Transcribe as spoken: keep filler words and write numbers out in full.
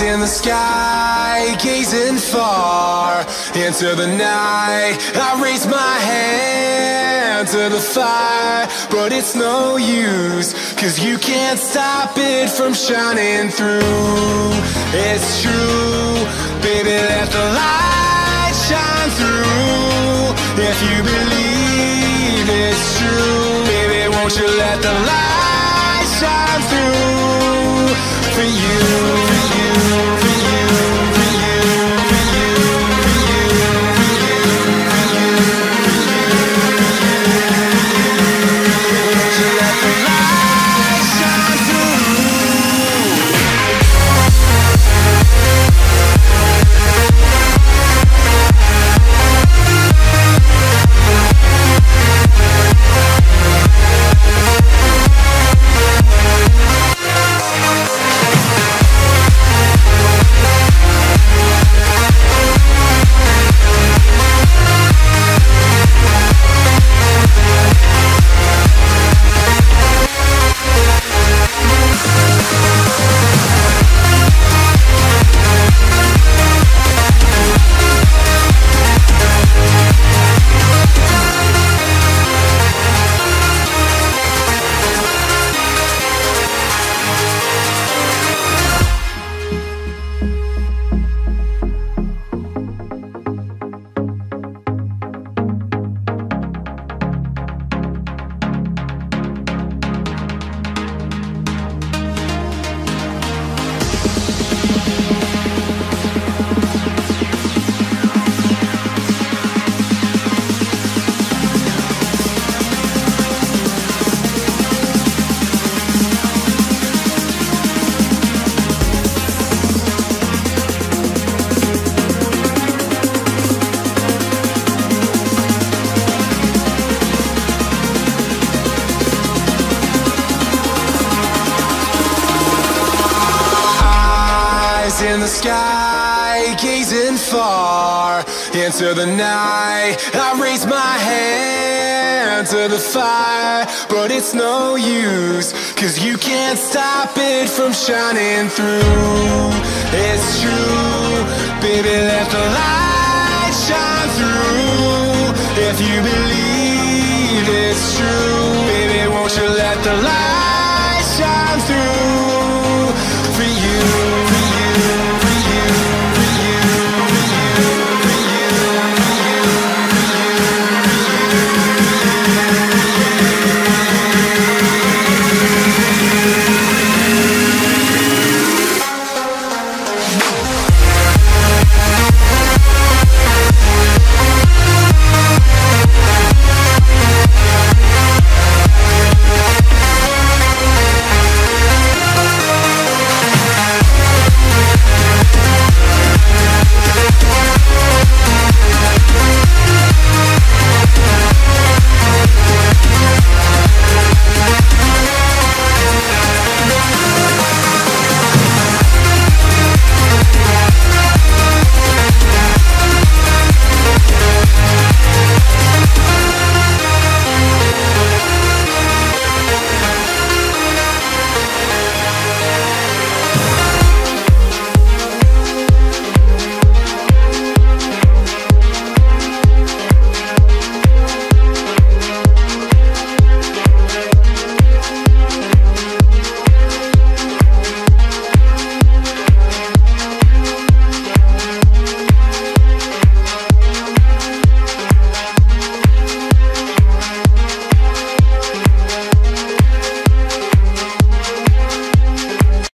in the sky, gazing far into the night. I raise my hand to the fire, but it's no use, 'cause you can't stop it from shining through. It's true, baby, let the light shine through. If you believe it's true, baby, won't you let the light shine through for you, for you, for you, for you, for you, for you, for you, for you, won't you let the light shine through. In the sky, gazing far into the night. I raise my hand to the fire, but it's no use, 'cause you can't stop it from shining through. It's true, baby, let the light shine through. If you believe it's true, baby, won't you let the light shine through.